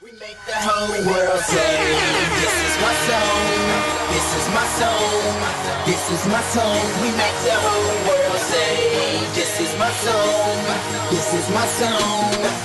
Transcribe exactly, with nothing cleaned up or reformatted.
Make the whole world say, this is my song, this is my song, this is my song. We make the whole world say, this is my song, this is my song.